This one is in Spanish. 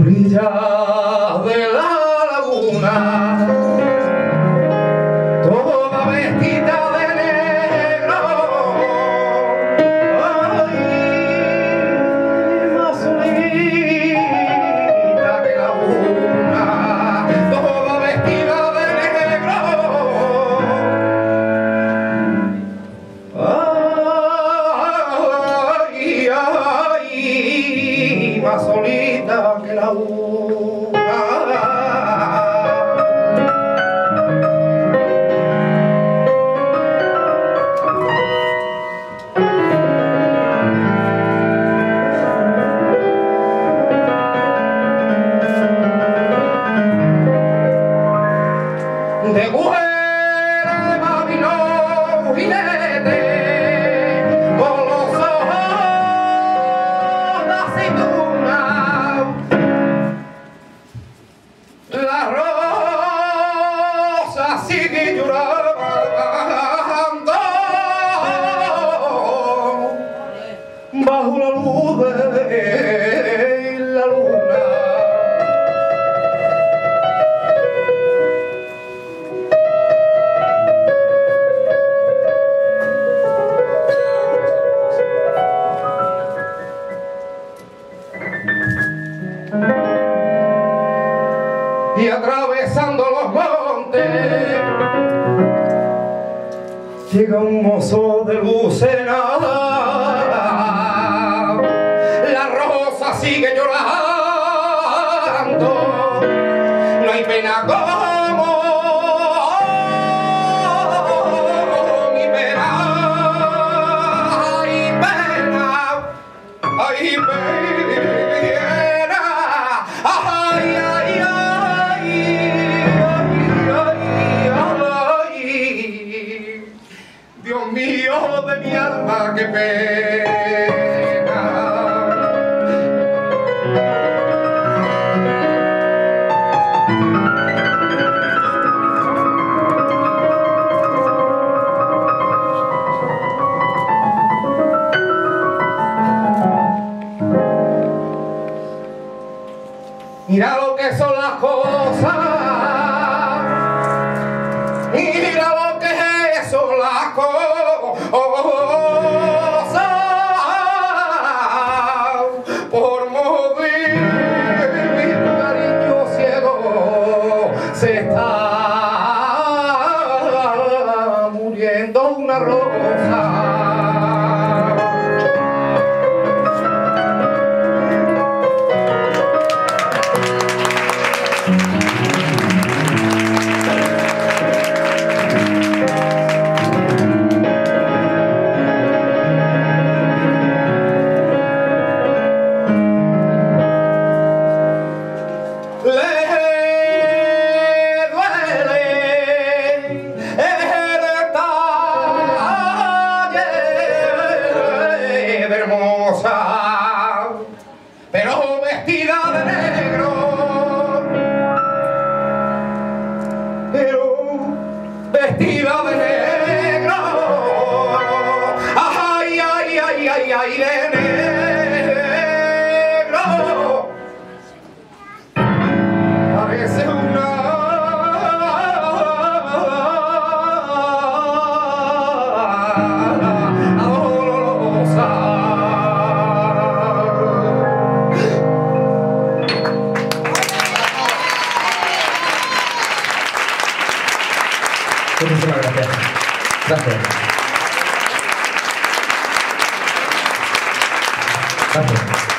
orillas de la laguna, toda vestida de negro, ay, más solita que la luna, toda vestida de negro, ay, ay, más solita que la luna. De Güera vino un jinete con los ojos de aceituna, la rosa sigue llorando bajo la luz de la luna. Y atravesando los montes llega un mozo de Lucena, la rosa sigue llorando, no hay pena como mi pena, hay pena, hay pena, ay, ay, ay. Dios mío de mi alma, qué pena. Mira lo que son las cosas. Mira lo que son las cosas, por morir mi cariño ciego se está muriendo una rosa. Hermosa, pero vestida de negro, pero vestida de negro, ay, ay, ay, ay, ay, de negro, parece una Muchísimas gracias. Gracias. Gracias.